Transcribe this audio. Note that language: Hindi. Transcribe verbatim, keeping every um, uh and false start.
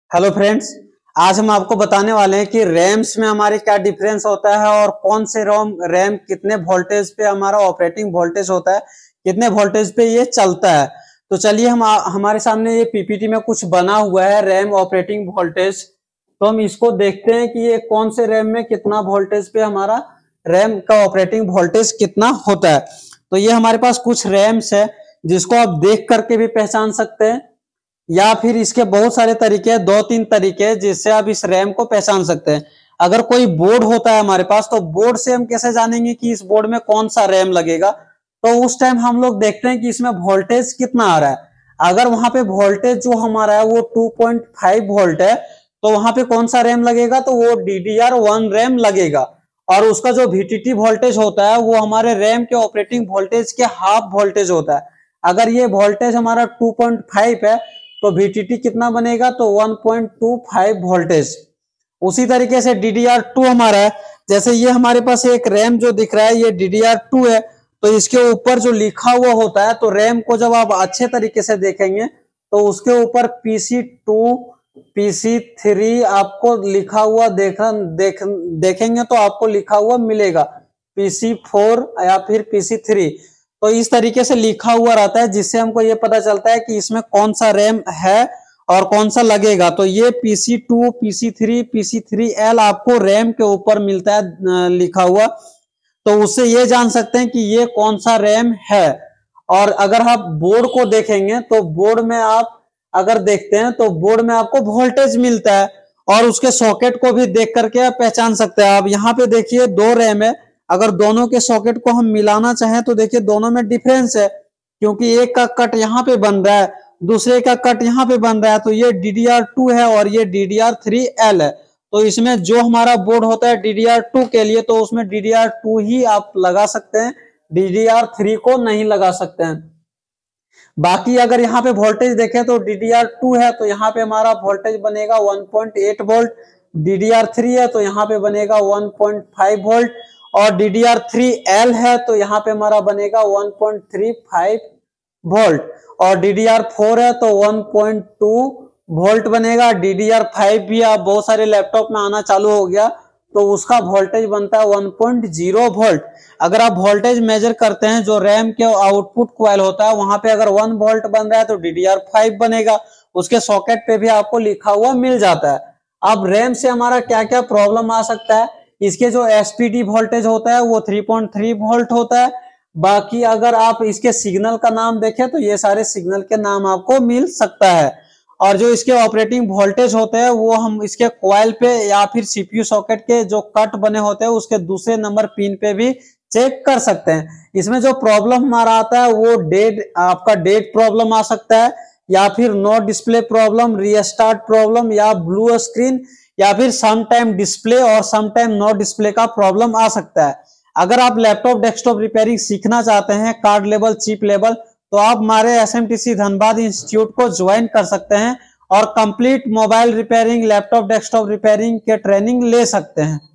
हेलो फ्रेंड्स, आज हम आपको बताने वाले हैं कि रैम्स में हमारे क्या डिफरेंस होता है और कौन से रोम रैम कितने वोल्टेज पे हमारा ऑपरेटिंग वोल्टेज होता है, कितने वोल्टेज पे ये चलता है। तो चलिए हम आ, हमारे सामने ये पीपीटी में कुछ बना हुआ है रैम ऑपरेटिंग वोल्टेज। तो हम इसको देखते हैं कि ये कौन से रैम में कितना वोल्टेज पे हमारा रैम का ऑपरेटिंग वोल्टेज कितना होता है। तो ये हमारे पास कुछ रैम्स है जिसको आप देख करके भी पहचान सकते हैं, या फिर इसके बहुत सारे तरीके हैं, दो तीन तरीके हैं जिससे आप इस रैम को पहचान सकते हैं। अगर कोई बोर्ड होता है हमारे पास, तो बोर्ड से हम कैसे जानेंगे कि इस बोर्ड में कौन सा रैम लगेगा। तो उस टाइम हम लोग देखते हैं कि इसमें वोल्टेज कितना आ रहा है। अगर वहां पे वोल्टेज जो हमारा है वो टू पॉइंट फाइव वोल्ट है, तो वहां पे कौन सा रैम लगेगा, तो वो D D R one RAM लगेगा। और उसका जो वी टी टी वोल्टेज होता है वो हमारे रैम के ऑपरेटिंग वोल्टेज के हाफ वोल्टेज होता है। अगर ये वोल्टेज हमारा टू पॉइंट फाइव है तो वी टी टी कितना बनेगा, तो one point two five voltage. उसी तरीके से डी डी आर टू हमारा है, जैसे ये हमारे पास एक रैम जो दिख रहा है ये डी डी आर टू है, तो इसके ऊपर जो लिखा हुआ होता है, तो रैम को जब आप अच्छे तरीके से देखेंगे तो उसके ऊपर P C two P C three आपको लिखा हुआ देख, देख देखेंगे तो आपको लिखा हुआ मिलेगा पी सी फोर या फिर पी सी थ्री। तो इस तरीके से लिखा हुआ रहता है जिससे हमको ये पता चलता है कि इसमें कौन सा रैम है और कौन सा लगेगा। तो ये P C two P C three P C three L आपको रैम के ऊपर मिलता है लिखा हुआ, तो उससे ये जान सकते हैं कि ये कौन सा रैम है। और अगर आप बोर्ड को देखेंगे तो बोर्ड में आप अगर देखते हैं तो बोर्ड में आपको वोल्टेज मिलता है, और उसके सॉकेट को भी देख करके आप पहचान सकते हैं। आप यहाँ पे देखिए दो रैम है, अगर दोनों के सॉकेट को हम मिलाना चाहें तो देखिए दोनों में डिफरेंस है, क्योंकि एक का कट यहाँ पे बन रहा है, दूसरे का कट यहाँ पे बन रहा है। तो ये डी डी आर टू है और ये D D R three L है। तो इसमें जो हमारा बोर्ड होता है डी डी आर टू के लिए, तो उसमें डी डी आर टू ही आप लगा सकते हैं, डी डी आर थ्री को नहीं लगा सकते हैं। बाकी अगर यहाँ पे वोल्टेज देखें तो डी डी आर टू है तो यहाँ पे हमारा वोल्टेज बनेगा one point eight volt, D D R three है तो यहाँ पे बनेगा वन पॉइंट फाइव वोल्ट, और D D R three L है तो यहाँ पे हमारा बनेगा one point three five volt, और डी डी आर फोर है तो वन पॉइंट टू वोल्ट बनेगा। डी डी आर फाइव भी आप बहुत सारे लैपटॉप में आना चालू हो गया तो उसका वोल्टेज बनता है वन पॉइंट जीरो वोल्ट। अगर आप वोल्टेज मेजर करते हैं, जो रैम के आउटपुट कॉइल होता है वहां पे अगर वन वोल्ट बन रहा है तो डी डी आर फाइव बनेगा, उसके सॉकेट पे भी आपको लिखा हुआ मिल जाता है। अब रैम से हमारा क्या क्या प्रॉब्लम आ सकता है, इसके जो एस पी डी वोल्टेज होता है वो थ्री पॉइंट थ्री वोल्ट होता है। बाकी अगर आप इसके सिग्नल का नाम देखें तो ये सारे सिग्नल के नाम आपको मिल सकता है। और जो इसके ऑपरेटिंग वोल्टेज होते हैं वो हम इसके कॉइल पे या फिर सी पी यू सॉकेट के जो कट बने होते हैं उसके दूसरे नंबर पिन पे भी चेक कर सकते हैं। इसमें जो प्रॉब्लम हमारा आता है वो डेड आपका डेड प्रॉब्लम आ सकता है, या फिर no display problem, restart problem, या ब्लू स्क्रीन, या फिर सम टाइम डिस्प्ले और सम टाइम नो डिस्प्ले का प्रॉब्लम आ सकता है। अगर आप लैपटॉप डेस्कटॉप रिपेयरिंग सीखना चाहते हैं कार्ड लेवल चिप लेवल, तो आप हमारे S M T C Dhanbad institute को ज्वाइन कर सकते हैं और complete mobile repairing laptop desktop repairing के ट्रेनिंग ले सकते हैं।